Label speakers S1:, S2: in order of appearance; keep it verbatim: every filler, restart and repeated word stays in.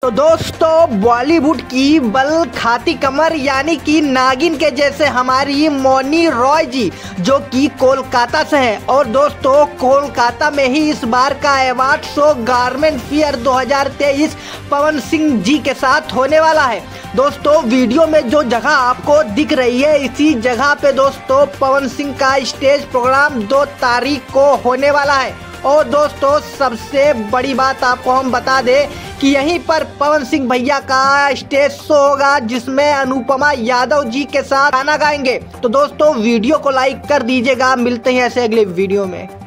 S1: तो दोस्तों बॉलीवुड की बल खाती कमर यानी कि नागिन के जैसे हमारी मौनी रॉय जी जो कि कोलकाता से हैं और दोस्तों कोलकाता में ही इस बार का अवार्ड शो गारमेंट फेयर दो हज़ार तेईस पवन सिंह जी के साथ होने वाला है। दोस्तों वीडियो में जो जगह आपको दिख रही है इसी जगह पे दोस्तों पवन सिंह का स्टेज प्रोग्राम दो तारीख को होने वाला है। और दोस्तों सबसे बड़ी बात आपको हम बता दें कि यहीं पर पवन सिंह भैया का स्टेज शो होगा जिसमें अनुपमा यादव जी के साथ गाना गाएंगे। तो दोस्तों वीडियो को लाइक कर दीजिएगा, मिलते हैं ऐसे अगले वीडियो में।